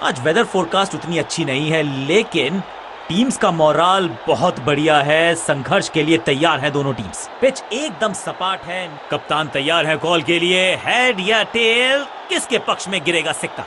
आज weather forecast उतनी अच्छी नहीं है, लेकिन टीम्स का मोराल बहुत बढ़िया है। संघर्ष के लिए तैयार है दोनों टीम्स। पिच एकदम सपाट है। कप्तान तैयार है कॉल के लिए। हेड या टेल, किसके पक्ष में गिरेगा सिक्का?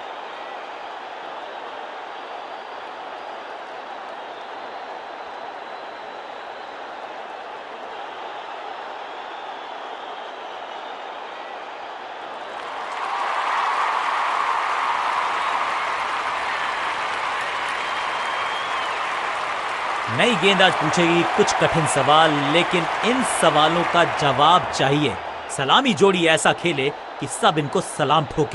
नई गेंद आज पूछेगी कुछ कठिन सवाल, लेकिन इन सवालों का जवाब चाहिए। सलामी जोड़ी ऐसा खेले कि सब इनको सलाम ठोके।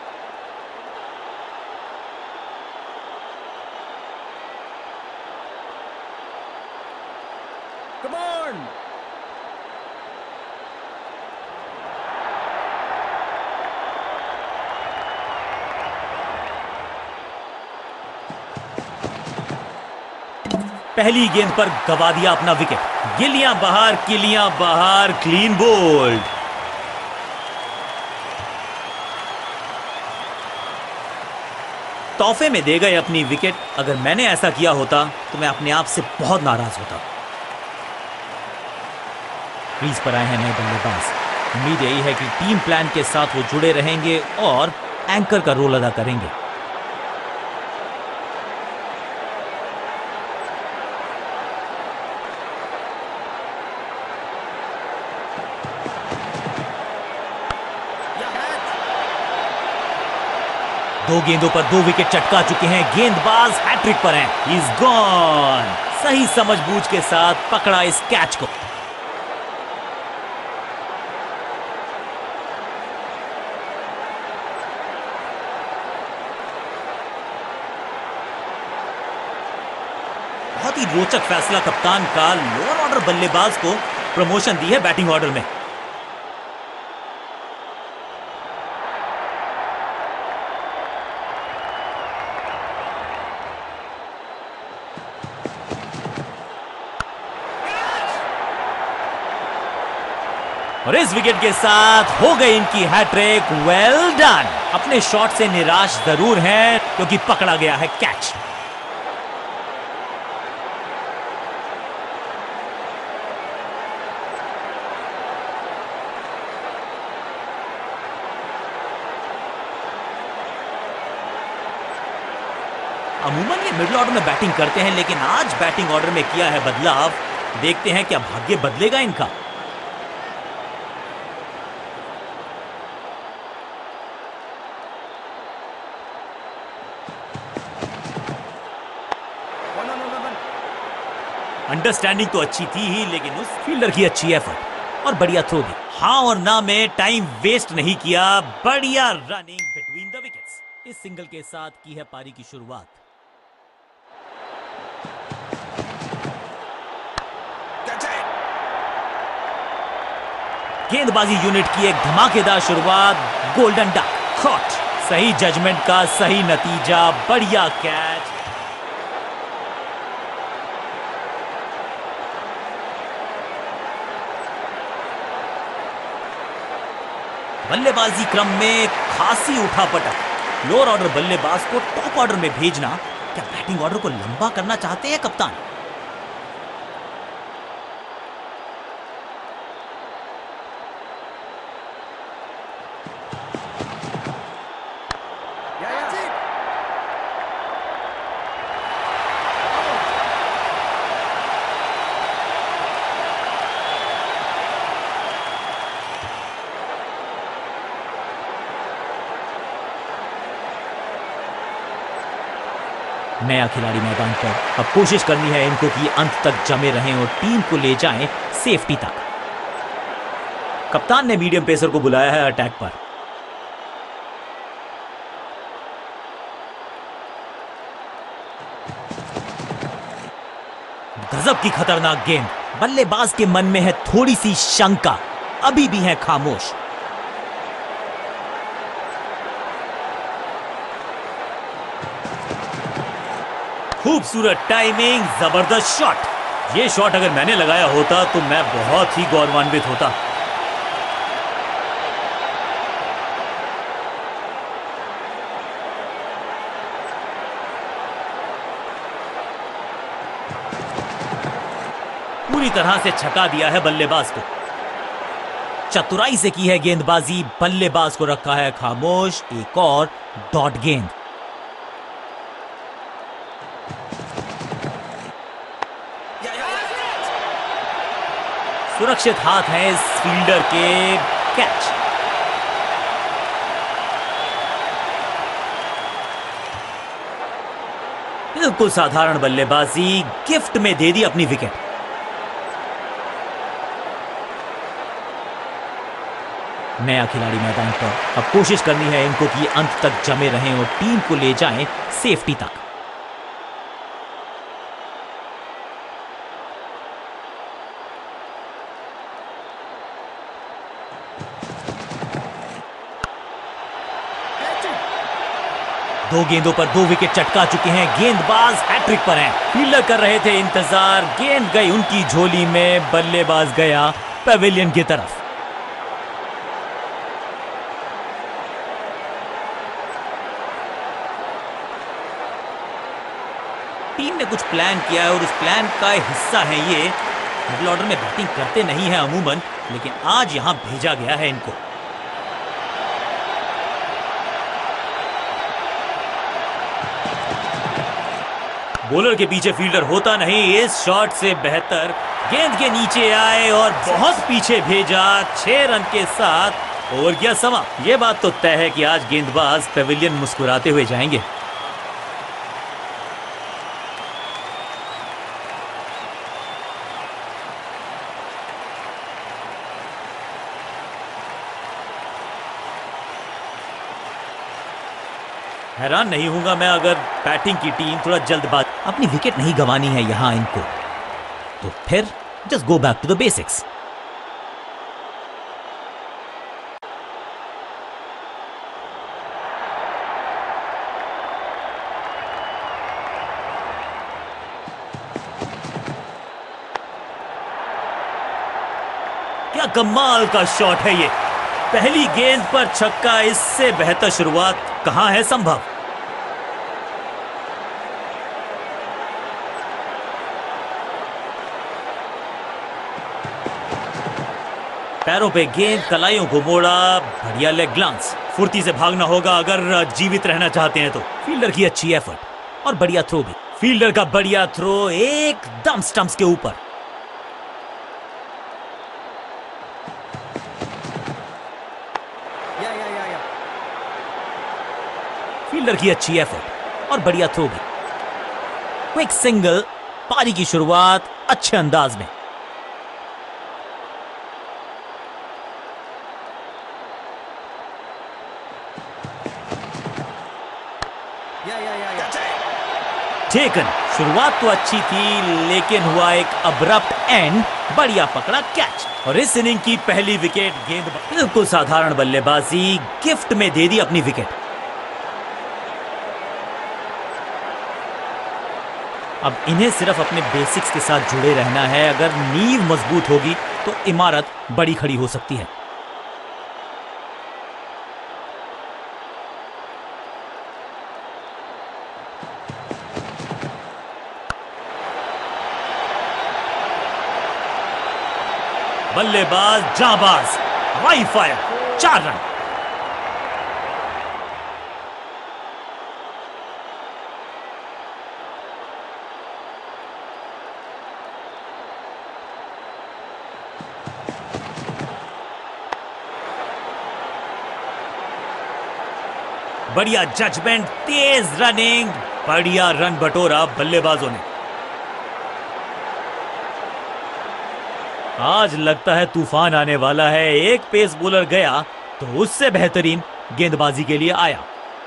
पहली गेंद पर गवा दिया अपना विकेट। गिलियां बाहर, किलियां बाहर, क्लीन बोल्ड। तोहफे में दे गए अपनी विकेट। अगर मैंने ऐसा किया होता तो मैं अपने आप से बहुत नाराज होता। क्रीज पर आए हैं नए बल्लेबाज। उम्मीद यही है कि टीम प्लान के साथ वो जुड़े रहेंगे और एंकर का रोल अदा करेंगे। दो गेंदों पर दो विकेट चटका चुके हैं। गेंदबाज हैट्रिक पर हैं। He is gone. सही समझबूझ के साथ पकड़ा इस कैच को। बहुत ही रोचक फैसला कप्तान का। लोअर ऑर्डर बल्लेबाज को प्रमोशन दी है बैटिंग ऑर्डर में। और इस विकेट के साथ हो गई इनकी हैट्रिक। Well done. अपने शॉट से निराश जरूर हैं क्योंकि पकड़ा गया है कैच। अमूमन ये मिडिल ऑर्डर में बैटिंग करते हैं, लेकिन आज बैटिंग ऑर्डर में किया है बदलाव। देखते हैं क्या भाग्य बदलेगा इनका। अंडरस्टैंडिंग तो अच्छी थी ही, लेकिन उस फील्डर की अच्छी एफर्ट और बढ़िया थ्रो दी। हाँ और ना में टाइम वेस्ट नहीं किया। बढ़िया रनिंग बिटवीन द विकेट्स। इस सिंगल के साथ की है पारी की शुरुआत। गेंदबाजी यूनिट की एक धमाकेदार शुरुआत। Golden duck caught. सही जजमेंट का सही नतीजा। बढ़िया कैच। बल्लेबाजी क्रम में खासी उठापटक। लोअर ऑर्डर बल्लेबाज को टॉप ऑर्डर में भेजना। क्या बैटिंग ऑर्डर को लंबा करना चाहते हैं कप्तान? नया खिलाड़ी मैदान पर। अब कोशिश करनी है इनको कि अंत तक जमे रहें और टीम को ले जाएं सेफ्टी तक। कप्तान ने मीडियम पेसर को बुलाया है अटैक पर। गजब की खतरनाक गेंद। बल्लेबाज के मन में है थोड़ी सी शंका, अभी भी है खामोश। खूबसूरत टाइमिंग, जबरदस्त शॉट। ये शॉट अगर मैंने लगाया होता तो मैं बहुत ही गौरवान्वित होता। पूरी तरह से छका दिया है बल्लेबाज को। चतुराई से की है गेंदबाजी, बल्लेबाज को रखा है खामोश। एक और डॉट गेंद। सुरक्षित हाथ है इस फील्डर के। कैच। बिल्कुल साधारण बल्लेबाजी, गिफ्ट में दे दी अपनी विकेट। नया खिलाड़ी मैदान पर। अब कोशिश करनी है इनको कि अंत तक जमे रहें और टीम को ले जाएं सेफ्टी तक। दो गेंदों पर 2 विकेट चटका चुके हैं। गेंदबाज हैट्रिक पर हैं। फील्डर कर रहे थे इंतजार, गेंद गई उनकी झोली में, बल्लेबाज गया पवेलियन की तरफ। टीम ने कुछ प्लान किया है और उस प्लान का हिस्सा है ये। मिडिल ऑर्डर में बैटिंग करते नहीं है अमूमन, लेकिन आज यहां भेजा गया है इनको। बॉलर के पीछे फील्डर होता नहीं, इस शॉट से बेहतर गेंद के नीचे आए और बहुत पीछे भेजा। 6 रन के साथ ओवर गया समा। यह बात तो तय है कि आज गेंदबाज पवेलियन मुस्कुराते हुए जाएंगे। हैरान नहीं हूंगा मैं अगर बैटिंग की टीम थोड़ा जल्दबाज। अपनी विकेट नहीं गंवानी है यहां इनको, तो फिर just go back to the basics. क्या कमाल का शॉट है ये। पहली गेंद पर छक्का, इससे बेहतर शुरुआत कहां है संभव। पैरों पे गेंद, कलाइयों को मोड़ा। बढ़िया लेग ग्लांस। फुर्ती से भागना होगा अगर जीवित रहना चाहते हैं तो। फील्डर की अच्छी एफर्ट और बढ़िया थ्रो भी। फील्डर का बढ़िया थ्रो एकदम स्टंप्स के ऊपर। फील्डर की अच्छी एफर्ट और बढ़िया थ्रो भी। Quick single. पारी की शुरुआत अच्छे अंदाज में। टेकन। शुरुआत तो अच्छी थी लेकिन हुआ एक अब्रप्ट एंड। बढ़िया पकड़ा कैच और इस इनिंग की पहली विकेट। गेंद बिल्कुल साधारण बल्लेबाजी, गिफ्ट में दे दी अपनी विकेट। अब इन्हें सिर्फ अपने बेसिक्स के साथ जुड़े रहना है। अगर नींव मजबूत होगी तो इमारत बड़ी खड़ी हो सकती है। बल्लेबाज जाबाज, वाइड फायर। 4 रन। बढ़िया जजमेंट, तेज रनिंग, बढ़िया रन बटोरा बल्लेबाजों ने। आज लगता है तूफान आने वाला है। एक पेस बॉलर गया तो उससे बेहतरीन गेंदबाजी के लिए आया।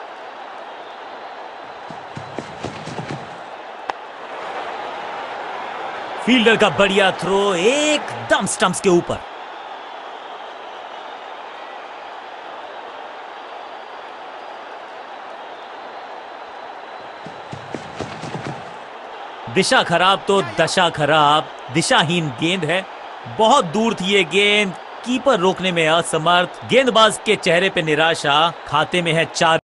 फील्डर का बढ़िया थ्रो एकदम स्टंप्स के ऊपर। दिशा खराब तो दशा खराब। दिशाहीन गेंद है। बहुत दूर थी ये गेंद, कीपर रोकने में असमर्थ। गेंदबाज के चेहरे पे निराशा। खाते में है 4